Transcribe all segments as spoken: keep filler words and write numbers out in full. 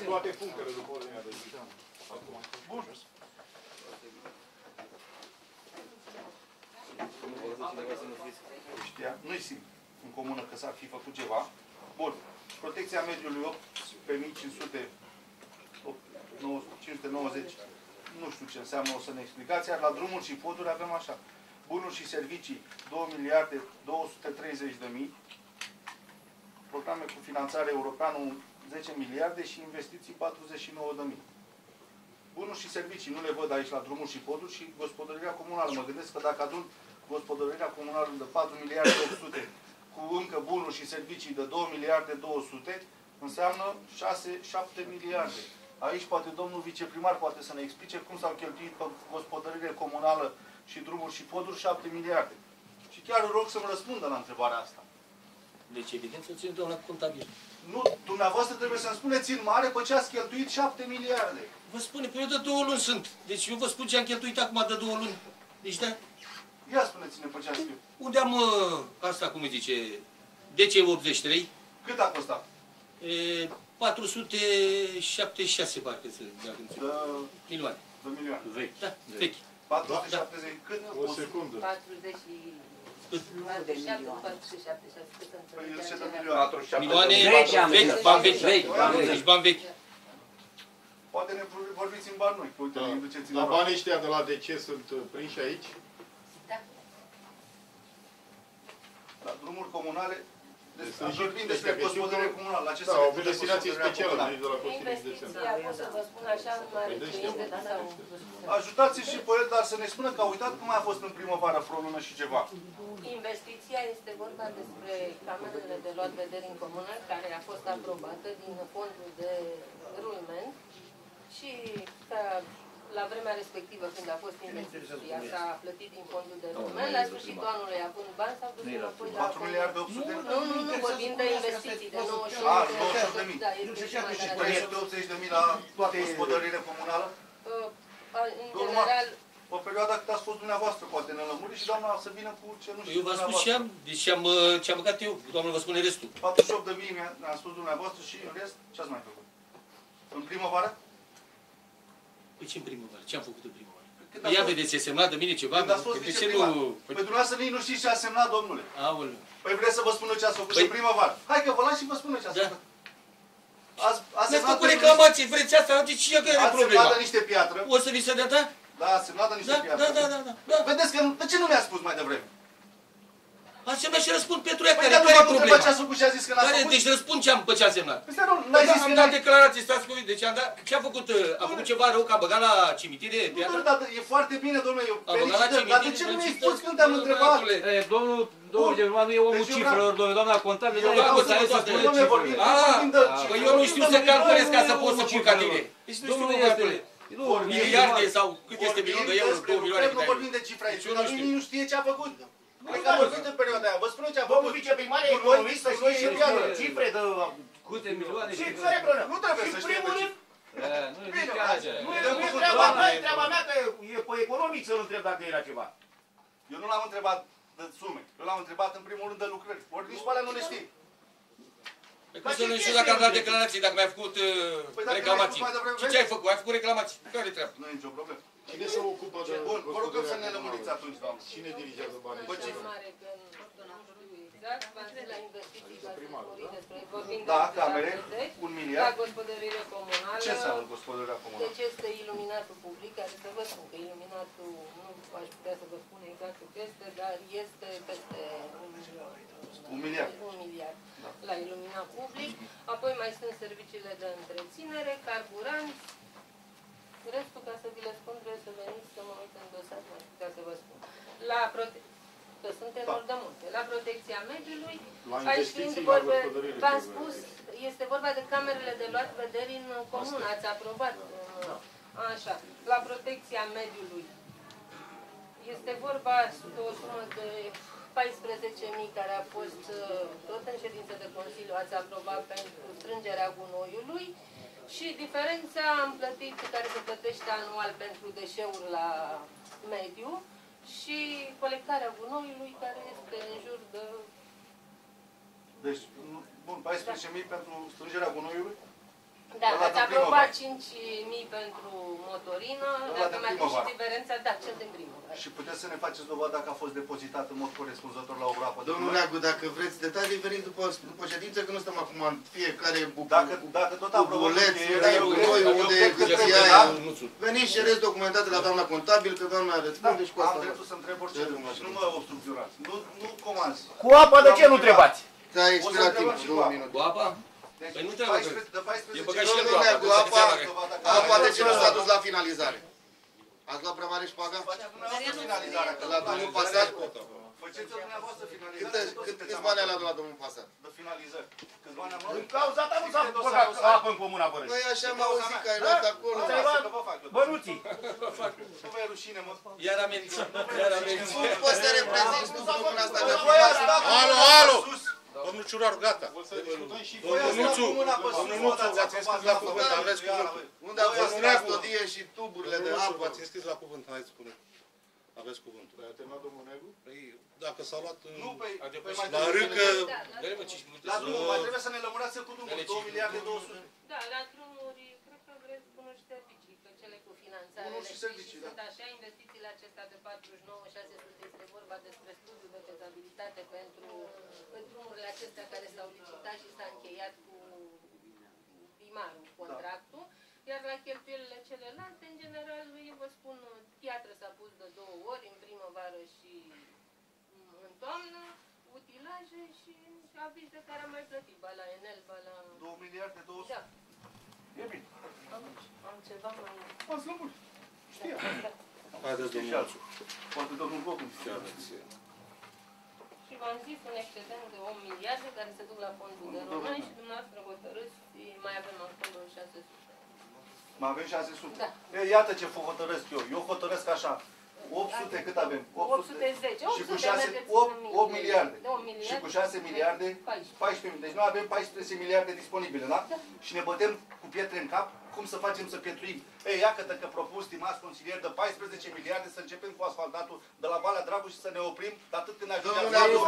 toate punctele după ordinea de zi. Bun. Știa, nu-i simt în comună că s-ar fi făcut ceva. Bun. Protecția mediului opt mii cinci sute, cinci sute nouăzeci. Nu știu ce înseamnă, o să ne explicați. Iar la drumuri și poduri avem așa. Bunuri și servicii două miliarde două sute treizeci de mii. Programe cu finanțare europeană zece miliarde și investiții patruzeci și nouă de mii. Bunuri și servicii nu le văd aici la drumuri și poduri și gospodărirea comunală. Mă gândesc că dacă adun gospodărirea comunală de patru miliarde opt sute cu încă bunuri și servicii de două miliarde două sute, înseamnă șase șapte miliarde. Aici poate domnul viceprimar poate să ne explice cum s-au cheltuit pe gospodărire comunală și drumuri și poduri șapte miliarde. Și chiar rog să-mi răspundă la întrebarea asta. Deci evident să țin doamna contabil. Nu, dumneavoastră trebuie să-mi spuneți în mare pe ce ați cheltuit șapte miliarde. Vă spune, pe eu de două luni sunt. Deci eu vă spun ce am cheltuit acum de două luni. Deci da. Ia spuneți-ne pe ce ați cheltuit. Unde am uh, asta, cum îi zice, D C optzeci și trei? Cât a costat? E, patru sute șaptezeci și șase, parcă să dacă înțeleg. De... Milioane. De milioane. Vechi. Da, vechi. patru sute șaptezeci, da. Cât? O secundă. patruzeci și șapte, patruzeci și șapte, cât sunt? Milioane vechi, bani vechi. Deci bani vechi. Poate ne vorbiți în bani noi, că uite, ne duceți în Dar banii ăștia de la D C sunt prinși aici? Da. La drumuri comunale, vorbim despre gospodărie comunală. La ce da, o destinație specială de la Consiliul Județean. Investiția, pot să vă spun așa, în mare cuvinte, sau... Ajutați-l și pe el, dar să ne spună că a uitat cum a fost în primăvară, vreo lună și ceva. Investiția este vorba despre camerele de luat vedere în comună, care a fost aprobată din fondul de rulment și ca la vremea respectivă, când a fost investiția, s-a plătit din fondul de rulment, la sfârșitul anului, având bani, s-au dus înapoi la... patru miliarde opt sute? Nu, nu, nu, vorbim de investiții, de nouăzeci și opt de mii. Da, este și mai și trei sute optzeci de mii la toate gospodările comunală? În general... O perioadă cât ați fost dumneavoastră, poate ne lămuri și doamna să vină cu ce nu știu. Eu v-am spus ce am, deci am, ce am băgat eu, doamna vă spune restul. patruzeci și opt de mii mi-a spus dumneavoastră și în rest, ce ați mai făcut? În primăvară? Păi ce în primăvară? Ce am făcut în primăvară? Păi ia vedeți, e semnat de mine ceva? Când ați fost viceprimar. Păi dumneavoastră nici nu știți ce a semnat, domnule. Aoleu. Păi vreți să vă spun ce ați făcut în primăvară? Hai că vă las și vă spun ce ați făcut. Ne-ați făcut reclamații, vreți asta? Deci ce e problema? Ați semnat de niște piatră. O să vi se dea, da? Da, ați semnat de niște piatră. Da, da, da, da. Vedeți că, de ce nu mi-a spus mai devreme? Ați semnat și răspund pentru ea, care e problema? Păi nu ce ați făcut și a zis că n-ați făcut? Deci răspund ce am, pe ce am semnat. Păi nu, n-ai zis că am dat declarații, stați cu mine, deci am dat, ce a făcut? A făcut ceva rău, că a băgat la cimitire? Nu, dar e foarte bine, domnule, eu felicitări, dar de ce nu mi-ai spus când te-am întrebat? Domnul, domnul German nu e omul cifrelor, doamna contabil, eu vreau să vă spun, domnule, vorbim de cifre. Păi eu nu știu să calculez ca să pot să pun ca tine. Deci nu știu să calculez. Miliarde sau cât este milion de euro, două milioane de euro. Nu vorbim de cifre aici, dar nimeni nu știe ce a făcut. Adică am văzut în perioada aia, vă spun eu ce a făcut. Domnul viceprimar e economist, să știe cifre de... Câte milioane? Și care problema? Nu trebuie să știe de cifre. Nu e nici chiar așa. Nu e treaba mea, e treaba mea că e pe economic să-l întreb dacă era ceva. Eu nu l-am întrebat de sume, eu l-am întrebat în primul rând de lucrări. Ori nici pe alea nu le știi. Cum să nu știu dacă am dat declarații, dacă mi-ai făcut reclamații. Și ce ai făcut? Ai făcut reclamații. Care-i treaba? Nu e nicio problemă. Cine se ocupă de... Bun, vă rugăm să ne lămuriți atunci, doamnă. Cine dirigează banii? Bă, ce? Exact, la investiții, vorbim da, de camere, un miliard. La gospodărire comunală. Ce înseamnă gospodărirea comunală? Deci este iluminatul public, care să vă spun că iluminatul, nu aș putea să vă spun exact cât este, dar este peste un miliard. Un miliard? Un miliard. Da. La iluminat public. Apoi mai sunt serviciile de întreținere, carburanți. Restul, ca să vi le spun, trebuie să veniți să mă uit în dosar, nu aș putea să vă spun. La prote... că sunt enorm de multe. La protecția mediului, aici fiind vorbe, v-am spus, este vorba de camerele de luat vederi în comun, ați aprobat. Așa. La protecția mediului este vorba de o sumă de paisprezece mii care a fost tot în ședință de Consiliu, ați aprobat pentru strângerea gunoiului și diferența am plătit, care se plătește anual pentru deșeuri la mediu, și colectarea gunoiului, care este în jur de... Deci, bun, paisprezece mii da. Pentru strângerea gunoiului? Da, ați aprobat. a cinci mii pentru motorină, Ăla dacă de mai avem și primăvară. diferența, da, cel din primăvară. Și puteți să ne faceți dovadă dacă a fost depozitat în mod corespunzător la o groapă de Domnul gunoi? Neagu, dacă vreți detalii, venim după, după ședință, că nu stăm acum în fiecare bucă. Dacă, dacă tot aprobăm bubuleț, încheierea, dai eu cred- butoiul, eu unde cred că găsia trebuie, aia. da? Veniți, cereți documentații la doamna contabil, că doamna răspunde și cu Am asta. dreptul să întreb orice Ce lucru domnule și nu mă obstrucționați. Nu, nu comanzi. Cu apa de ce nu întrebați? Ți-a O să expirat întrebăm timpul, și două cu minute. Cu apa? Deci, Păi nu trebuie, paisprezece de paisprezece E băgat și el Domnul Neagu, cu apa, apa, după apa de ce nu s-a dus la finalizare? Ați luat prăvare și paga? Faceți dumneavoastră finalizarea. că La domnul Pasat? Faceți-o dumneavoastră finalizarea. Câte, cât, câți bani a luat de la domnul Pasat? De finalizări. Câți bani am luat? În cauza ta nu s-a băgat apă în comuna Bărăși. Păi așa am auzit că ai luat acolo. Ți-ai Lasă luat că vă fac eu. bănuții. Nu vă e rușine, mă. Iar a mențit. Iar a mențit. Nu poți să reprezinți tu comuna asta de Voi ați dat Alo, mâna alo! pe sus. Domnul Ciuraru, gata. O să discutăm și Voi ați dat Nuțu, mâna pe sus. domnul mă, Nuțu, dați v-ați acum înscris la asta, cuvânt, bă, aveți iară, cuvântul. bă. Unde a fost custodie și tuburile de Domnul Nuțu, apă? v-ați înscris la cuvânt, hai să spune. Aveți cuvântul. Păi a terminat domnul Negu? Păi, dacă s-a luat în... Nu, păi, A păi depășit. mai La trebuie să râcă... ne- Da, la Dă-le mă drumuri. cinci minute La să... drumul, mai trebuie să ne lămurați cu drumul. Dă-le două cinci miliarde minute. două sute. Da, la drumuri, cred că vreți bunuri și servicii, că cele cu finanțare Bunuri și servicii, da. sunt așa, investițiile acestea de patruzeci și nouă șase sute, este vorba despre studiul de fezabilitate pentru drumurile acestea care s-au licitat și s-a încheiat cu primarul contractul, iar la cheltuielile celelalte, în general, eu vă spun, piatră s-a pus de două ori, în primăvară și în toamnă, utilaje și aviz de care am mai plătit, ba la Enel, ba la... două miliarde două sute. Da, E bine. am, am ceva mai... M-ați lămurit. Știa. Da. Haideți, domnul Nuțu. Poate domnul Gogu. Ce aveți? Și v-am zis un excedent de opt miliarde care se duc la fondul de români și dumneavoastră hotărâți, mai avem acolo șase sute. Mai avem șase sute. Da. E, iată ce hotărăsc eu. Eu hotărăsc așa. opt sute cât avem? opt sute zece. Și cu opt sute șase, mergeți opt, în opt miliarde. De opt miliarde. Și cu șase miliarde, paisprezece. paisprezece. Deci noi avem paisprezece miliarde disponibile, da? Da. Și ne bătem cu pietre în cap cum să facem să pietruim. Ei, iată că propun, stimați consilieri, de paisprezece miliarde să începem cu asfaltatul de la Valea Dragu și să ne oprim atât când ajungem Domnule, la Neagu,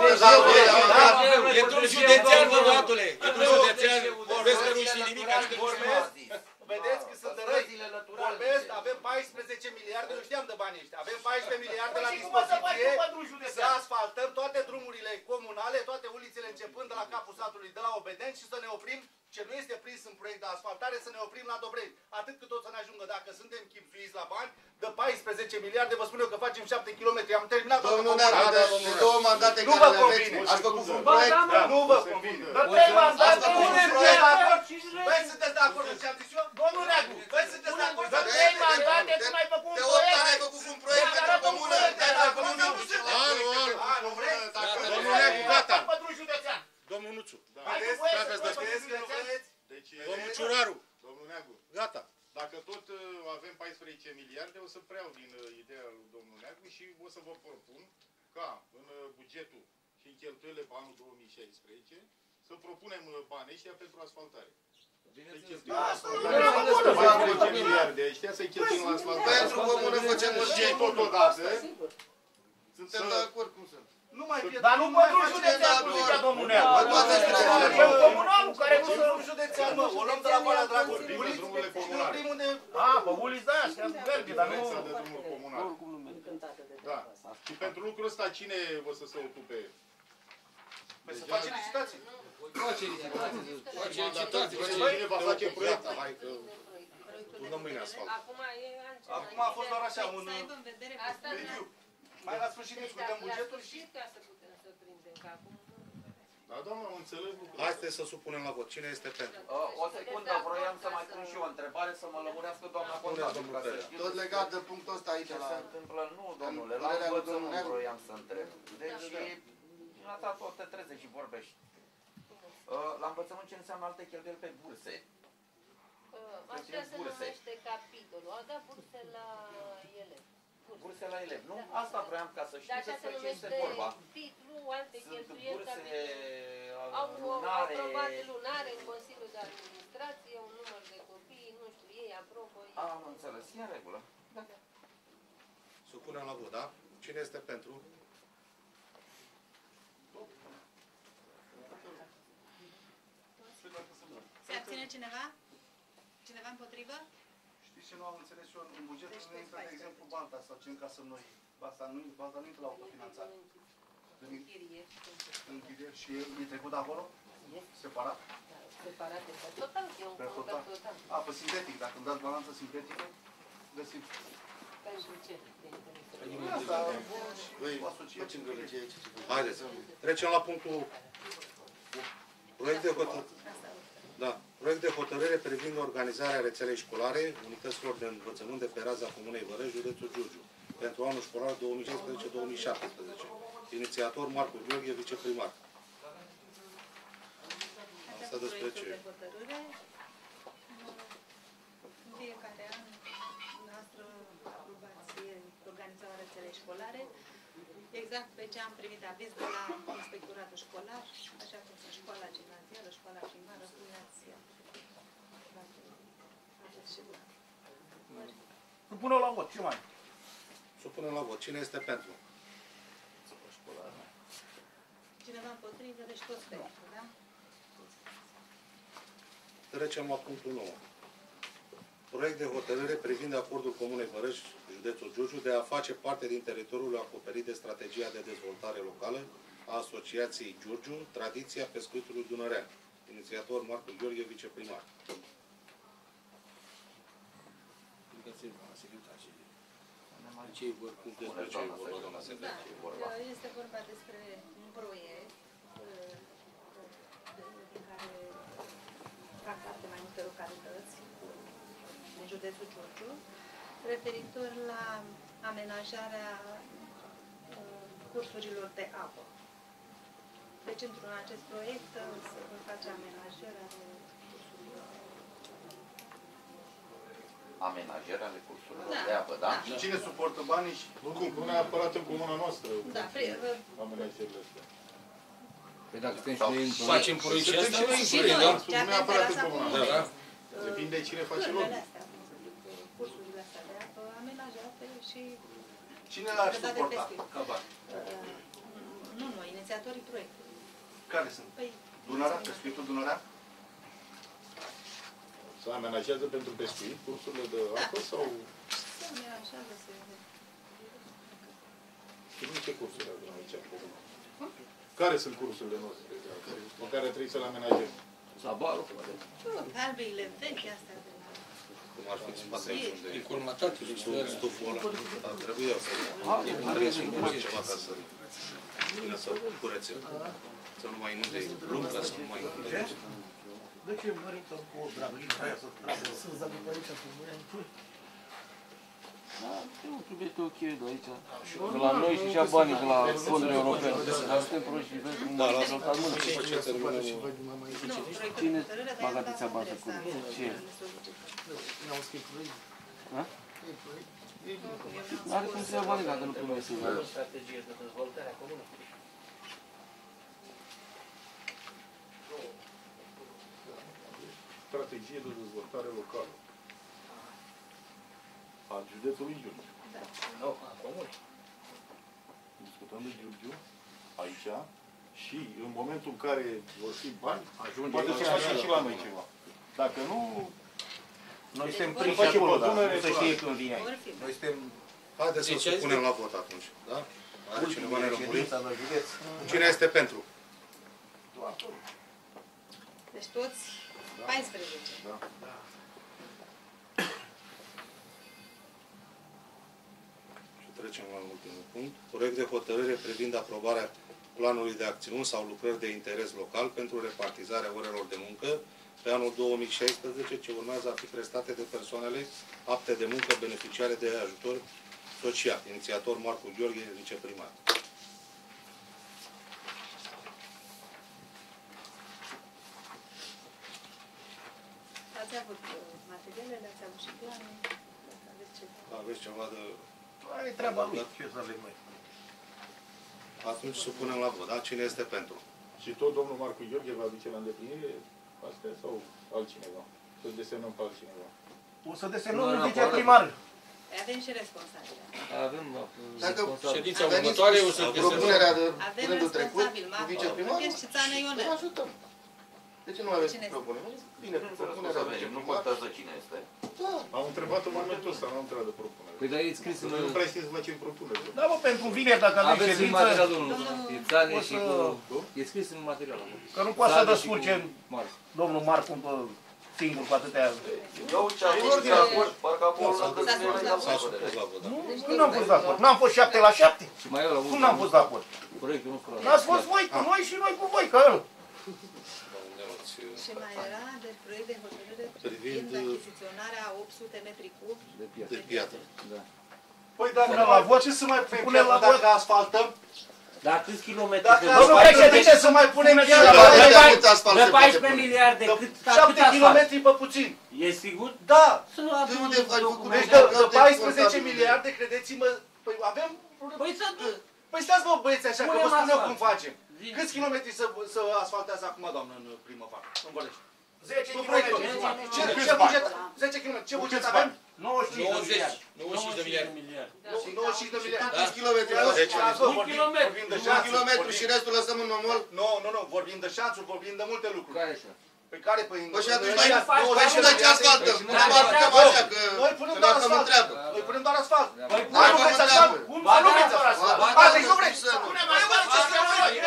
E drum județean, bă, băiatule! E drum județean, vezi că nu știi nimic, adică nu știi Vorbesc, nimic. vedeți că sunt de răi. Vorbesc, avem paisprezece miliarde, nu știam de banii ăștia. Avem paisprezece miliarde la Păi și cum o să faci dispoziție cu păduri să județean? asfaltăm toate drumurile comunale, toate ulițele începând de la capul satului, de la Obedeni și să ne oprim, ce nu este prins în proiect de asfaltare, să ne oprim la Dobreni. Atât cât tot să ne ajungă, dacă suntem chipzuiți la bani, de paisprezece miliarde, vă spun eu că facem șapte kilometri. Am terminat toată Domnul comuna. Neagu, de, de două mandate Nu care vă le aveți, convine. ați făcut un Ba, proiect? da, mă. Nu vă convine. Dă trei mandate, Asta cum punem proiect? de acord și Băi, sunteți de acord cu ce am zis eu? Domnul Neagu, Băi, sunteți de acord? dă trei mandate, tu n-ai făcut un De opt ani ai proiect. făcut un proiect Deci pentru arată un comună, proiect, te-ai dar făcut nu un știu. Alo, alo! A, nu vreți? Domnul Neagu, gata! Păduri județean. Domnul Nuțu, Hai cu Vedeți? voie ce să aveți de faci Vedeți că nu vreți? Deci, domnul Ciuraru, domnul Neagu, gata. dacă tot uh, avem paisprezece miliarde, o să preiau din uh, ideea lui domnul Neagu și o să vă propun ca în uh, bugetul și în cheltuielile pe anul două mii șaisprezece să propunem uh, banii ăștia pentru asfaltare. Să-i cheltuim la asfaltare. paisprezece miliarde ăștia să-i cheltuim la asfaltare. Pentru comună facem Și urgent. totodată, Suntem de acord cum sunt. Nu mai fie. Dar nu păduri județean, cum zicea domnul Neagu. Bă, toate străzile. E comunalul care nu se... Nu județean, mă, o luăm de la Valea Dragu. Vorbim de drumurile Uliți, comunale. vorbim unde... A, pe uliți, da, și merge, dar nu... Diferența de drumuri comunale. Da. Și pentru lucrul ăsta cine o să se ocupe? Păi să facem licitații. Face licitații, face licitații, face... Cine va face proiectul? Hai că turnăm mâine asfalt. Acum e început. Acum a fost doar așa un Asta review. Mai la sfârșit discutăm bugetul și... ca să putem să prindem, că acum... Da, doamna, am înțeles lucrurile. Haideți să supunem la vot. Cine este pentru? O secundă, vroiam să mai pun și eu o întrebare, să mă lămurească doamna contabil, ca să știu Tot legat de punctul ăsta aici ce la... se întâmplă. Nu, domnule, la Părerea lui învățământ domnul Neagu. vroiam să întreb. Deci, la ta tot te trezești și vorbești. La învățământ ce înseamnă alte cheltuieli pe burse? Așa se numește capitolul. Au dat burse la ele. Burse la elevi, nu? Asta vroiam ca să Dar știu așa se despre ce este numește vorba. titlu, alte Sunt cheltuieli, burse capitol. Au lunare. aprobat lunare în Consiliul de Administrație, un număr de copii, nu știu, ei aprobă. ei- Am înțeles, e în regulă. Supunem la vot, da? Cine este pentru? Se abține cineva? Cineva împotrivă? Știți ce nu am înțeles eu? În bugetul nu intră, de exemplu, Balta sau ce încasăm noi. Asta nu, Balta nu intră la autofinanțare. Închirieri și e trecut acolo? Nu? Separat? Separat, total, e un contract total. A, pe sintetic, dacă îmi dați balanță sintetică, găsim. Pentru ce? Asta, Băi, facem gălăgie aici. Haideți, trecem la punctul proiect de hotărâre. Da. Proiect de hotărâre privind organizarea rețelei școlare, unităților de învățământ de pe raza Comunei Vărăși, județul Giurgiu, pentru anul școlar două mii șaisprezece două mii șaptesprezece. Inițiator Marcu Gheorghe, viceprimar. Asta despre ce? În fiecare an, noastră aprobați organizarea rețelei școlare, exact pe ce am primit aviz de la inspectoratul școlar, așa cum sunt școala gimnazială, școala primară, spuneați, aveți și la. Supunem la vot, ce mai? Supunem la vot. Cine este pentru? Cineva împotrivă, deci toți pentru, da? Trecem la punctul nouă. Proiect de hotărâre privind acordul Comunei Vărăși, județul Giurgiu, de a face parte din teritoriul acoperit de strategia de dezvoltare locală a Asociației Giurgiu, Tradiția Pescuitului Dunărean. Inițiator Marcu Gheorghe, viceprimar. Ce e vorba? Despre ce e vorba, doamna secretar? Da, este vorba despre un proiect din care fac parte mai multe localități din județul Giurgiu, referitor la amenajarea cursurilor de apă. Deci, într-un acest proiect se vor face amenajarea cursurilor. Amenajarea ale cursurilor Da. de apă, da? Și cine suportă banii și... Nu, cum, nu neapărat în comuna noastră. Da, pre- amenajările astea. Păi dacă suntem și noi facem proiectul ăsta, Suntem noi și în noi, proiect, da? nu neapărat în comuna Da, noastră. da. Depinde cine face Cârlele lobby. astea, cum să zic, cursurile astea de apă amenajate și Cine l-ar de suporta pescuit. ca bani? Uh, nu noi, inițiatorii proiectului. Care sunt? Păi, Dunărea? Pescuitul Dunărea? Se amenajează pentru pescuit cursurile de apă sau... se amenajează, se... Și nu ce cursuri avem aici în comuna? Care sunt cursurile noastre pe care trebuie să le amenajăm? Sabarul. Albeile vechi astea de la... Cum ar fi spatele unde E colmatat, deci nu are. stuful ăla. Dar trebuie eu să trebuie să curețe ceva ca să vină să curețe. Să nu mai inunde lunga, să nu mai inunde. De ce mărită cu o dragăliță aia să tragă? Să-ți dă diferența cu mine în ce? Da, e un subiect ok de aici. De la noi și și-a banii de la fonduri europene. Dar suntem proști și vezi cum am rezultat mult. Și ce terminăm? Nu, proiectul de Cine hotărâre, dar bagați eu ți-a am bază cu adresat. ce? Ne-au scris proiect. Da? Nu are cum să ia banii dacă nu primești să ia. Strategie de dezvoltare a comună. Strategie de dezvoltare locală a județului Giurgiu. Nu, a comună. Discutăm de Giurgiu aici și în momentul în care vor fi bani, Ajunge poate să facem și la noi ceva. Dacă nu, Noi suntem Deci, prinși vor fi acolo, dar propunere, nu se știe când vine Vor aici. fi. Noi suntem Haideți să Deci, ai supunem zis- la vot atunci. Da? Are cineva ultimele nelămurit? ședința la județ. Cine este pentru? Deci toți paisprezece. da. Și trecem la ultimul punct. Proiect de hotărâre privind aprobarea planului de acțiuni sau lucrări de interes local pentru repartizarea orelor de muncă pe anul două mii șaisprezece, ce urmează a fi prestate de persoanele apte de muncă beneficiare de ajutor social. Inițiator Marcu Gheorghe, viceprimar. Ați avut uh, materialele, ați avut și planul. Dacă aveți ceva. Aveți ceva de... E treaba lui. Ce să avem noi? Atunci supunem la vot. Da? Cine este pentru? Și tot domnul Marcu Gheorghe va duce la îndeplinire astea sau altcineva? Să desemnăm pe altcineva. O să desemnăm Nu, un nu, viceprimar. Păi avem și responsabili. Avem Dacă Ședința veniți următoare o să cu găsesc. propunerea de Avem rândul trecut, responsabil, cu Marco viceprimarul, Gheorghe și Țană Ionel. să ajutăm. De ce nu aveți Cine este? propunere? Bine, cu propunerea Nu viceprimarului. contează cine este. Da. Am întrebat în momentul ăsta, n-am întrebat de propunere. Păi dar e scris în... Nu prea știți să facem propunere. Da, bă, pentru vineri, dacă avem Aveți în ședință, materialul Țane și să- cu... E scris în materialul. că nu poate să Țane și descurce cu Marx. domnul Marcu bă, singur cu atâtea... Eu ce am fost de acord, parcă acolo la S-a spus la S-a supus la vot, da. Nu, nu n-am fost de acord. N-am fost șapte la șapte. Și mai era Cum n-am fost de acord? Proiectul nu scrie. N-ați fost voi cu noi și noi cu voi, că el. Și mai era de proiect de hotărâre Privind, privind achiziționarea a opt sute metri cub De piață. De piatră. Da. Păi dacă Punem la la vot. ce să mai Punem punem la vot. dacă asfaltăm? Dar câți kilometri? Dacă de- Domnul asfaltăm, de președinte, ce să mai punem puneți piatră? la Da, vot. de pai- cât asfalt De se poate paisprezece pune? miliarde, cât, cât șapte asfalt? kilometri pe puțin. E sigur? Da. Să nu De avem unde ai făcut document. Deci Da, de, de de paisprezece contabil. miliarde, credeți-mă, păi avem... Păi să... Păi stați vă băieți așa, că Punem vă spun eu asfalt. cum facem. Zi. Câți kilometri să, să asfaltează acum, doamnă, în primăvară? În Vălești? zece Nu kilometri. proiectul. Ce, Câți ce bani? buget? zece kilometri. Ce buget avem? nouăzeci și cinci de nouăzeci. miliarde. nouăzeci și cinci de miliarde. nouăzeci și cinci de miliarde. Câți kilometri? Da. zece. Un kilometru. Vorbim de Un șanțuri. kilometru vorbim- și restul lăsăm în mamol? Nu, nu, nu, vorbim de șanțuri, vorbim de multe lucruri. Care așa? Pe care, păi... Păi și atunci, în noi- ăștia faci- Păi douăzeci și de noi ce miliarde- asfaltăm? Păi Nu și ne noi- mai arătăm așa, că Noi punem că doar ne-am asfalt. întreabă. Noi punem doar asfalt. Păi Voi nu punem vreți treabă. asfalt? Cum Ba să nu da, vreți ba asfalt? Ba Ba, da, deci nu cum vreți. să nu? Punem asfalt și să nu vreți.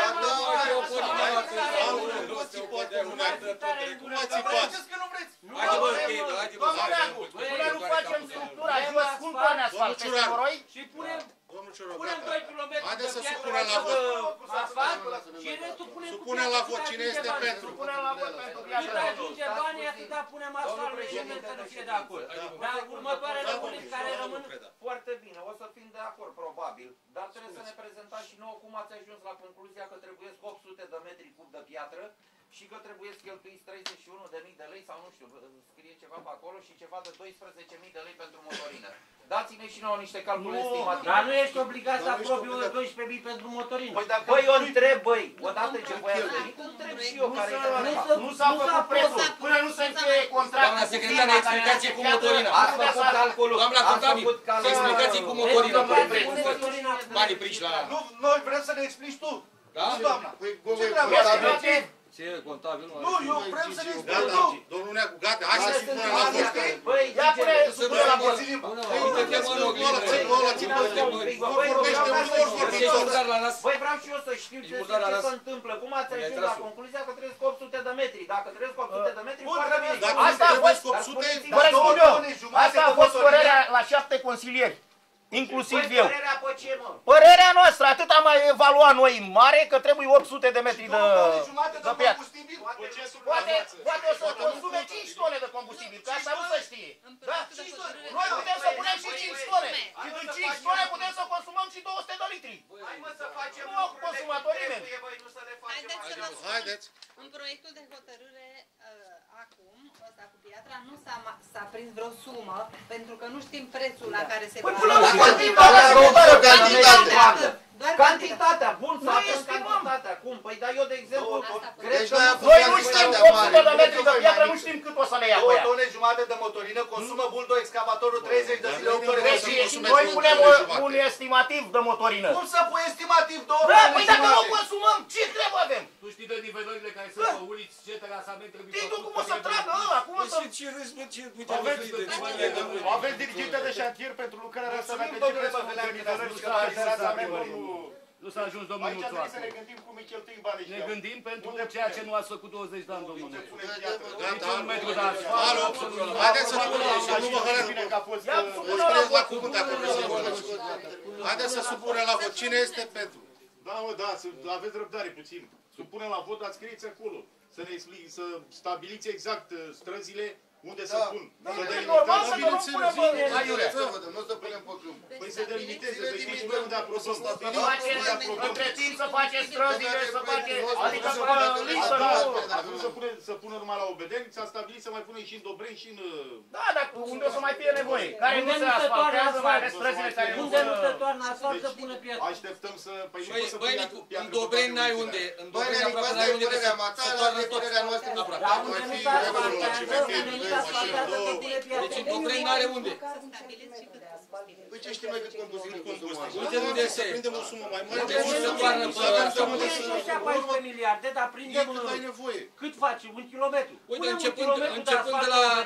Cum ați poate? Ziceți că nu vreți. Haide bă, ok, haide bă, Domnul hai, Neagu, băi, până nu băi, facem băi, structura Vrem jos, cum asfalt. pune asfalt peste Domnul noroi? Și punem, Domnul Cioroc, punem gata. doi kilometri Haideți de să piatră supunem la vot. de asfalt și restul punem cu Supunem la piatră, vot. cât Cine ajunge este banii. pentru? Punem la vot pentru Cât viața. ajunge banii, atâta punem asfalt, nimeni să nu fie de acord. Dar următoarele puneți care rămân Foarte bine, o să fim de acord, probabil, dar trebuie să ne prezentați și nouă cum ați ajuns la concluzia că trebuie opt sute de metri cub de piatră și că trebuie cheltuiți treizeci și unu de mii de lei sau nu știu, scrie ceva pe acolo și ceva de doisprezece mii de lei pentru motorină. Dați-ne și nouă niște calcule estimative. Dar nu ești obligat să aprobi doisprezece mii pentru motorină. Păi dacă Băi, eu întreb, băi, odată ce voi ați venit, întreb și eu care e Nu treaba. să- Nu s-a nu s-a făcut prețul. făcut. Până nu se încheie contractul. Doamna secretară, explicație cu motorina. Ați făcut calculul, Doamna ați contabil, făcut calculul. explicații cu motorina. Explicații cu motorina. Banii prinși la... Nu, noi vrem să ne explici tu. Da? Nu, doamna. Păi, Ce Google, treabă? contabil. Ce contabil? Nu, eu vrem să ne explici Gata, tu. domnul Neagu, gata. Hai să supunem la vot. Băi, Ia pune, zice- supune la vot. Uite-te mă în oglindă. Vorbește ușor, vorbiți Ce toți. murdar la nas? Băi, vreau și eu să știu ce, E murdar la ce nas. se întâmplă. Cum ați Mi-ai ajuns tras la eu. concluzia că trebuie opt sute de metri? Dacă trebuie opt sute de metri, Bun, foarte trebuie. bine. Dacă Asta nu a fost- trebuie opt sute, Vă răspund eu. două tone jumate Asta a de fost motorină. părerea la șapte consilieri. Inclusiv Băi, eu. părerea pe ce, mă? Părerea noastră, atât am mai evaluat noi în mare, că trebuie opt sute de metri de, Două tone jumate de de piatră. combustibil. Poate, poate o să consume cinci tone de combustibil, că asta nu se știe. Da? Noi putem să punem și cinci tone. Și din cinci tone putem să consumăm și două sute de litri. Hai mă să facem Nu au lucrurile consumat-o cum nimeni. trebuie, băi, nu să le facem Haideți să așa. vă spun. Haideți. În proiectul de hotărâre uh, acum, ăsta cu piatra, nu s-a, ma- s-a prins vreo sumă, pentru că nu știm prețul la care se Păi va... până la Doar cantitatea, cantitatea. Cantitate. Doar Cantitatea, bun, să Noi avem estimăm. cantitatea. Cum? Păi, dar eu, de exemplu, Asta cred Deci că noi nu am Noi făcut nu știm cantitatea opt sute de mare. metri de piatră, nu știm cât o să ne ia cu Două ea. tone jumate de motorină, consumă buldo excavatorul treizeci de zile, opt ore. Deci noi punem o, un estimativ de motorină. Cum să pui estimativ două Da, tone păi dacă nu jumate? consumăm, ce treabă avem? Tu știi de nivelările care sunt pe uliți, ce terasament trebuie Titu făcut? cum o să tragă ăla, cum o să... Ce râzi, bă, ce... Uite, Aveți, uite, aveți diriginte de șantier pentru lucrarea asta, dacă ce domnule vreți să Băvelean, facem, că să nu nu s-a știu, ajuns terasament, la domnul- Nu s-a ajuns domnul Aici trebuie să ne Nuțoacă. gândim cum îi cheltuim banii Ne ăștia. gândim pentru Unde ceea ce punem? nu ați făcut douăzeci de ani, domnul Unde Nuțoacă. punem piatră? Gata, Niciun metru de alo, asfalt. haideți să supunem, să nu vă hărăm. Bine că a fost... Ia, uh, supune Vă la scrieți la vot. cuvânt dacă vreți să votați. Haideți să supunem la vot. Cine este pentru? Da, mă, da, să aveți răbdare puțin. Supunem la vot, dar scrieți acolo. Să ne explic, să stabiliți exact uh, străzile unde să Da. pun. Da, Să e delimităm. normal să nu bineînțeles, punem bă, Hai, aiurea. să vedem, nu o să punem pe câmp. Păi să delimiteze, să știți delimităm. voi unde aprobăm. Faceți, între timp să faceți străzile, să faceți, adică Să pe facă listă, da, nu... a vrut să pună, să pună numai la Obedeni, s-a stabilit să mai punem și în Dobreni și în... Da, dar unde o să mai fie nevoie? Care nu Unde se nu se toarnă asfaltează, mai ales asfalt? străzile care nu Unde nu se se... toarnă asfalt să Deci, pune piatră? Așteptăm să... Păi nu Băi, poți să băi, pui Nicu, piatră în pe Dobreni toate n-ai ulițele. unde. În Băi, Dobreni Nenic, aproape asta n-ai e unde să părerea mea, se ta, toarnă asta e tot. părerea noastră. Aproape. Dar Voi unde nu fi se regulă la asfaltează, C M F, unde nu doi se mașini, asfaltează să două. pune piatră. Deci în Dobreni n-are unde. Să stabiliți și cât combustibil. Păi ce știm noi cât combustibil consumăm? Uite unde Să se... prindem o sumă mai mare. Unde nu se toarnă pe Să avem asfalt. unde Punem și ăștia să... paisprezece miliarde, dar E prindem cât ai în... nevoie. Cât faci? Un kilometru? Uite, Punem un începând, kilometru de începând de asfalt la... pe vedem ce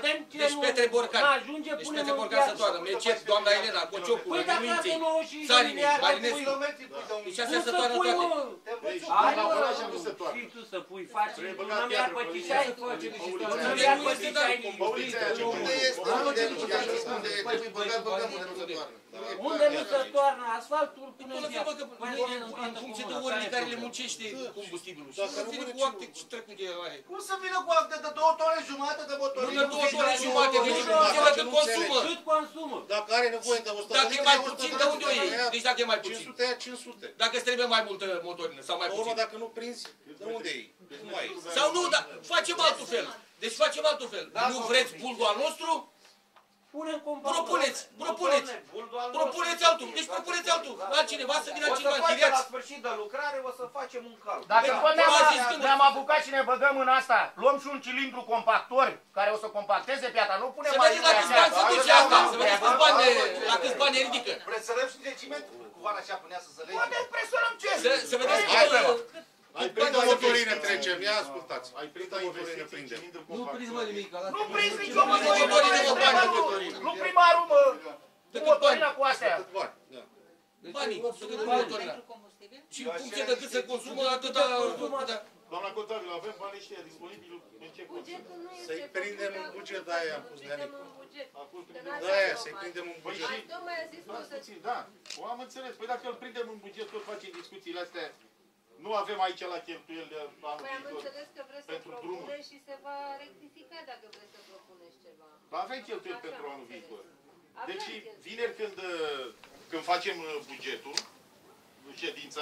Deci nu- Petre Borcan. Ajunge, Deci punem Petre în Borcan piață. Sătoară, Mecet, doamna Elena, Cociocu, Păi dacă Minții, are nouăzeci și cinci de Țarini, miliarde, Marinescu. Kilometri, pui de un Deci Cum astea să Sătoară pui, toate. mă? Deci, Hai, la mă, oraș am dus să toarnă. și tu să pui, faci Trebuie un băgat iar piatră pe pe Cișai, linie. face Pe și ulița un aia. iar pe Nu este, Cișai. dar- Pe ulița aia ce Unde este? Unde? Unde? Trebuie băgat, băgat, unde nu se toarnă. Unde nu se toarnă asfaltul, pune în Acolo viață. că în funcție de orele care le muncește combustibilul. Și nu vine cu acte trecute la aia. Cum să vină cu acte de două tone jumate de Nu motorină? de două ore jumate, deci Nu, înseamnă că nu consumă. Cât consumă? Dacă are nevoie de o sută Dacă de e litri, mai o sută puțin, de de unde o litri, iei? ia Deci dacă e mai puțin. cinci sute, ia cinci sute. Dacă îți trebuie mai multă motorină sau mai La urmă, puțin. dacă nu prinzi, de unde iei? Nu ai. Sau nu, dar facem altul fel. Deci facem altul fel. Nu vreți bulgul al nostru? Punem comparație. Propuneți, propuneți. Propuneți altul. Deci propuneți altul. Altcineva să vină O să altcineva. facem la Închiriați. sfârșit de lucrare, o să facem un cal. Dacă Da. tot ne-am, Nu a zis când- ne-am apucat și ne băgăm în asta, luăm și un cilindru compactor care o să compacteze piatra, nu punem Să mai vedeți la câți bani se duce asta. Să vedeți câți bani, la câți bani ne ridică. Presărăm și de ciment cu vara așa până să lege. Poate presionăm ce? Să, să vedeți Hai, că... Ai Câte prins motorină trecem? Ia ascultați. Ai prins Câte o motorină investiție în prindem? cilindru Nu prins, mă, compactor. nimic. Nu prins nicio motorină, motorină, mă, nu bani, primarul, nu primarul, mă, De cu cât motorina bani? cu astea. Cât bani? Da. Banii, să cât motorina. Pentru combustibil? Și în funcție de cât se consumă, atâta... da. Doamna contabil, avem banii ăștia disponibili în ce consum? Bugetul nu este Să-i prindem în buget, de aia am pus prindem Neanicu. în buget. Acum Că prindem. n-ați Da, aia, dat să-i bani. prindem în Păi buget. și... Ai tocmai a zis că o Stați să... puțin, da. O am înțeles. Păi dacă îl prindem în buget, tot facem discuțiile astea. Nu avem aici la cheltuieli de anul Păi am viitor. înțeles că vreți să Pentru drumuri. propuneți și se va rectifica dacă vreți să propuneți ceva. Dar avem cheltuieli Așa pentru am anul înțeles. viitor. Avem Deci cheltuieli. vineri când, uh, când facem uh, bugetul, ședința,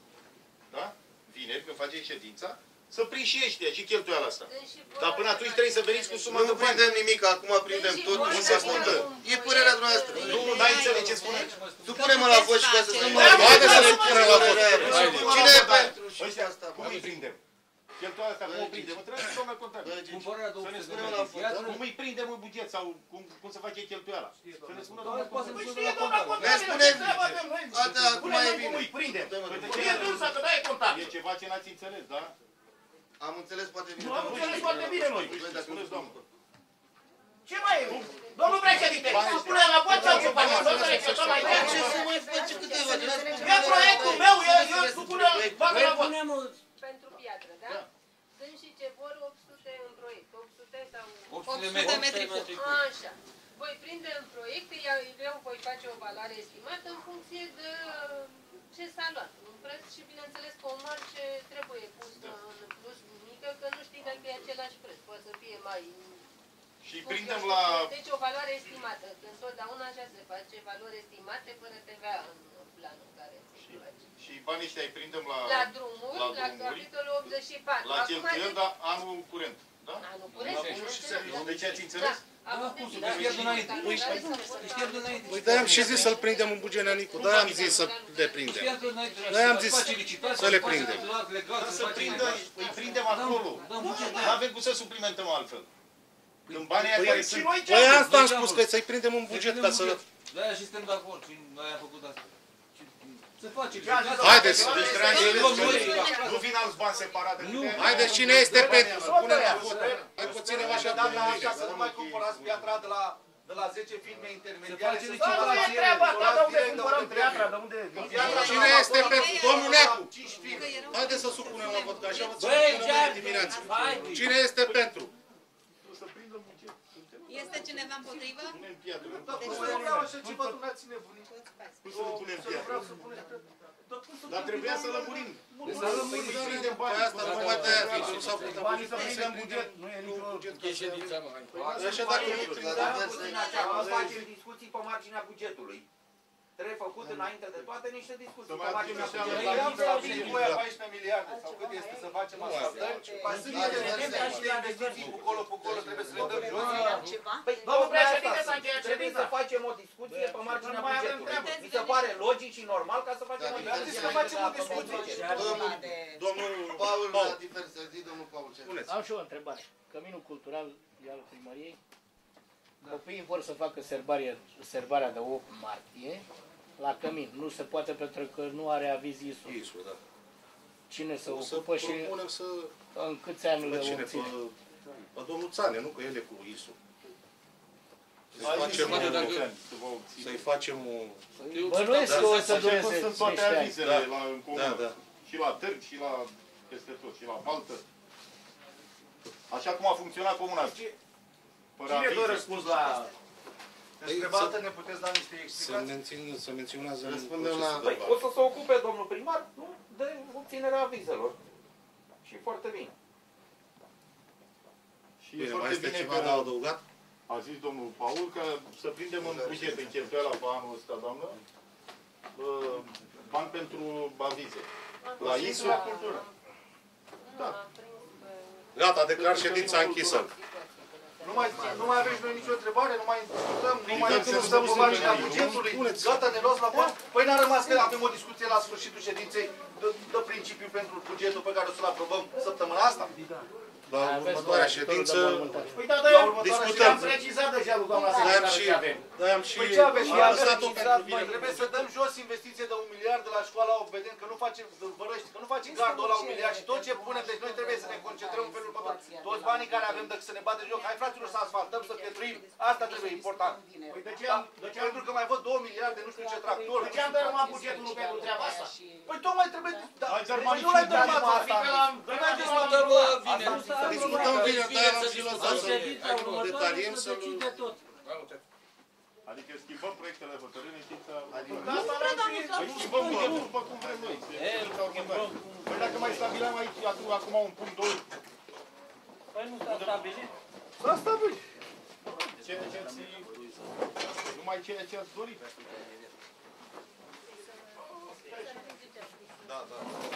da? Vineri când facem ședința, să prind și ăștia și cheltuiala asta. Deci și vor Dar până să atunci mai trebuie să veniți cu înțelegeți. suma Nu de bani. prindem nimic, acum prindem tot, nu se ascultă. E părerea dumneavoastră. Nu, n-ai înțeles ce spune? Supune-mă la vot și ca să se mă... Haide să ne punem la vot. Cine e pentru și Ăștia, asta? cum îi prindem? Cheltuiala asta, cum o prindem? Trebuie să domnule contabil. Cumpărarea Să ne două sute de spunem metri la de vot. viață. Cum îi prindem în buget sau cum, cum se face cheltuiala? Să ne spună Doamne, domnule poate să contabil. ne Știe spună doamna la contabilă, Ne ce spune- treabă avem noi? Ata, acum Spune-ne e cum bine. îi prindem. Uite, Știe dânsa că da e contabil. E ceva ce n-ați înțeles, da? Am înțeles foarte bine. Nu am înțeles foarte bine noi. Spuneți, doamnă. Ce mai e? Domnul președinte, spune la vot sau ce facem? Domnule, ce tot mai Ce dea? să mai face câteva? E proiectul meu, eu, eu supune, fac la vot. Punem Pentru piatră, da? Da. Sunt și ce vor opt sute în proiect. opt sute sau... opt sute de metri cub. Așa. Voi prinde în proiect, eu voi face o valoare estimată în funcție de ce s-a luat. Un preț și bineînțeles că o marge trebuie pusă în plus mică, că nu știi dacă e același preț. Poate să fie mai... Și prindem la... Deci o valoare estimată. Că întotdeauna așa se face, valori estimate fără T V A în planul care se face. Și banii ăștia îi prindem la... La drumuri, la la, drumuri, capitolul optzeci și patru. La Acum cheltuieli, zic- dar anul curent. Da? Anul curent, La bineînțeles, bunuri și da. servicii. Deci ați înțeles? Da. Având cum în să vedere pierd înainte? că Păi, care să pot își pierd înainte. Păi de-aia am și zis să-l prindem în buget, Neanicu. De-aia am zis să le prindem. Noi am zis să le prindem. Să prindă, îi prindem acolo. Nu avem cum să suplimentăm altfel. Când banii aia care Și sunt... noi ce Păi am? asta am spus, că să-i prindem în buget ca să... De-aia și suntem de acord și noi am făcut asta. Se face. Haideți! Deci trebuie să nu vin alți bani separate. Haideți, cine este pentru? Să punem la vot. Mai puține Puține așa așa, de așa, așa. să nu mai cumpărați piatra de la, de la zece firme intermediare. Se face să Da, nu e treaba ta, de unde cumpărăm piatra, de unde... Cine este pentru? Domnul Neacu! Haideți să supunem la vot, că așa vă Băi, spunem ce-ar de dimineață. Hai, Cine este pentru? Să prindă buget. Este cineva împotrivă? Punem piatră. Deci Nu vreau așa ceva, nu ne-ați nebunit. Cum să nu punem Să nu piatră? vreau să punem... Dar cum să Dar trebuia să lămurim. Să lămurim. Să prindem Păi bani. asta numai de-aia fi, nu s-au putut. Banii să prindem buget, nu e nicio... E ședința, mă, hai. Așa dacă nu Da, puțin așa, că facem discuții pe marginea bugetului. Trebuie făcut înainte de toate niște discuții Să pe mai marginea aducem bugetului. Noi am stabilit cu aia paisprezece miliarde sau cât este să facem asfaltări. Sunt niște investiții cu colo, cu colo, trebuie să le dăm jos. Păi, Domnul tocmai președinte, asta, s-a încheiat trebuie ședința. să facem o discuție pe marginea Nu mai avem bugetului. treabă. Mi se pare logic și normal ca să facem o Da, discuție. să facem o discuție. Domnul Paul, Paul, la diferență, zi domnul Paul ce? spuneți. Am și eu o întrebare. Căminul cultural e al primăriei. Copiii vor să facă serbarea, serbarea de opt martie la cămin. Nu se poate pentru că nu are aviz I S U. Iisu, da. Cine se Să ocupă și propunem să... în câți ani Pe le cine? Pe, obține? pe domnul Țane, nu? Că el e cu Isu. Să-i facem poate o... dacă- Să-i facem o... Bănuiesc că o să Așa cum dureze sunt toate niște ani. avizele Da. la în comun. Da, da. Și la Târg, și la peste tot, și la Baltă. Așa cum a funcționat comuna. Fără Cine dă avize. răspuns la... Despre Baltă ne puteți da niște Se, explicații? mențin, se menționează în Răspundem procesul la- de Păi, bază. o să se ocupe domnul primar, nu? De obținerea avizelor. Și foarte bine. Și e Bine, mai foarte este bine ceva că de adăugat? a zis domnul Paul că să prindem în buget în cheltuiala pe anul ăsta, doamnă, uh, bani pentru avize. La insulă. La cultură. Da. Gata, declar ședința închisă. Nu mai, nu mai aveți noi nicio întrebare, nu mai discutăm, nu mai Ridicăm nu stăm pe semnul marginea semnului. bugetului, Spuneți. gata, ne luați la bani. Păi n-a rămas că avem o discuție la sfârșitul ședinței de, de principiu pentru bugetul pe care o să-l aprobăm săptămâna asta? La următoarea ședință Păi da, da, La eu următoarea discutăm. am precizat deja lui doamna Dar am secretară și, ce avem. dar am și Păi ce aveți? am Și lăsat-o pentru Mai bine. trebuie să dăm jos investiție de un miliard de la școala Obeden, că nu facem, vărăști, că nu facem gardul la un miliard și tot ce punem, deci noi trebuie să ne concentrăm în felul următor. Toți banii care avem, dacă să ne bate joc, hai fraților să asfaltăm, să pietruim, asta trebuie important. Păi de ce Da, am, de ce am, pentru că mai văd două miliarde, nu știu ce tractor. de ce am dărâmat bugetul nu pentru treaba asta? Păi tocmai trebuie, da, Hai, păi dărâmat nu l-ai niciun dărâmat bani, asta. Fiindcă l-am Păi dărâmat mai eu la discutăm uh, vineri. Discutăm bine, dar am și lăsat să Ședința următoare să decide tot. Adică schimbăm proiectele hotărârii în știința... Da, asta vrem și- Păi schimbăm bugetul după cum vrem noi. Păi dacă mai stabileam aici acum, acum un punct doi, Păi nu s-a stabilit. S-a stabilit. ceea ce ați... Numai ceea ce ați dorit. Da, da.